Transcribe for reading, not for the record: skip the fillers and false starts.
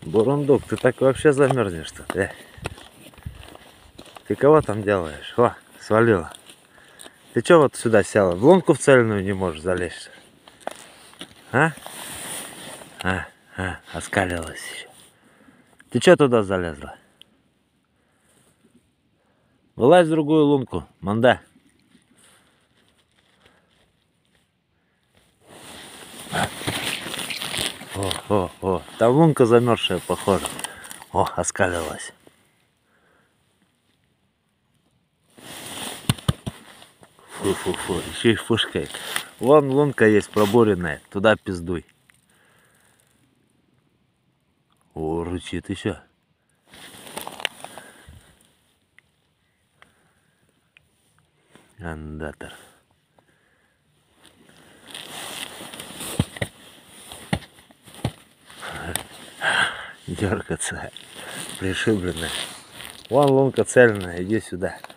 Бурундук, ты так вообще замерзнешь что ты? Ты кого там делаешь? О, свалила. Ты чё вот сюда села? В лунку в цельную не можешь залезть? А? Оскалилась еще. Ты чё туда залезла? Вылазь в другую лунку, манда. О, там лунка замерзшая, похоже. О, оскалилась. Фу, еще и фушкает. Вон лунка есть пробуренная, туда пиздуй. О, рычит еще. Андатор. Дергаться, пришибленная. Вон лунка цельная, иди сюда.